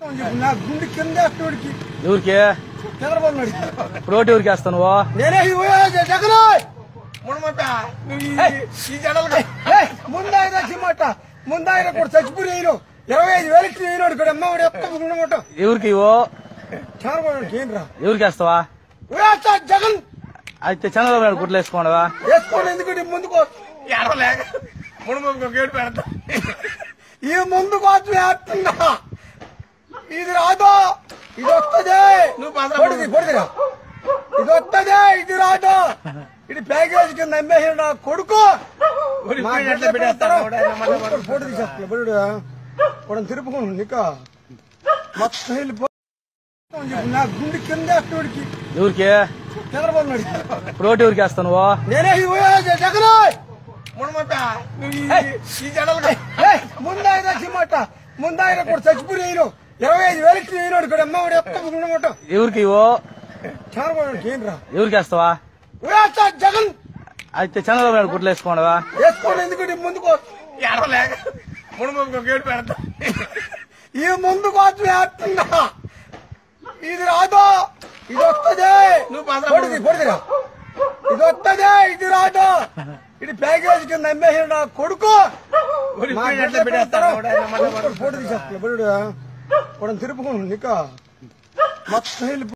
నా గుండె కింద ఉడికి ఎవరికి చంద్రబాబు నాయుడు ఇప్పుడు ఓటు ఎవరికి వేస్తాను నేనే జగన్ ముందాయిన చిమ్మట ముందాయిన కూడా చచ్చిపోయి 25,000 వేయనాడు ఇక్కడ అమ్మవాడు ఎత్తమాట ఎవరికి చంద్రబాబు నాయుడు ఏం రా ఎవరికి వేస్తావా జగన్ అయితే చంద్రబాబు నాయుడు గుట్లు వేసుకోండివా వేసుకోండి ఎందుకంటే ముందుకు గేటు పెడతా ఈ ముందు కోసం వేస్తుందా ఇది రాదు ఇది వస్తుంది పొడిదిరా ఇది వస్తుంది ఇది రాదు ఇది ప్యాకేజ్ కింద అమ్మేసాడు నా కొడుకు ఫోటో తీసేస్తా బడు కూడా తిరుపుకోండి నీక మొత్తం వెళ్ళిపో నా గుండె కింద ఉడికి ఎవరికి చంద్రబాబు నాయుడు ఇప్పుడు ఓటు ఎవరికి వేస్తాను నేనే జగన్ ముందాయిన చిమ్మట ముందాయిన కూడా చచ్చిపోయి 25,000 వేయనాడు ఇక్కడ అమ్మవాడు ఎత్తమాట ఎవరికి చంద్రబాబు నాయుడు ఏం రా ఎవరికి వేస్తావా జగన్ అయితే చంద్రబాబు నాయుడు గుట్లు వేసుకోండివా వేసుకోండి ఎందుకంటే ముందుకు గేటు పెడతా ఈ ముందు కోసం వేస్తుందా ఇది రాదు ఇది వస్తుంది పొడిదిరా ఇది వస్తుంది ఇది రాదు ఇది ప్యాకేజ్ కింద అమ్మేసాడు నా కొడుకు ఫోటో తీసేస్తా బడు కూడా తిరుపుకోండి నీక మొత్తం వెళ్ళిపో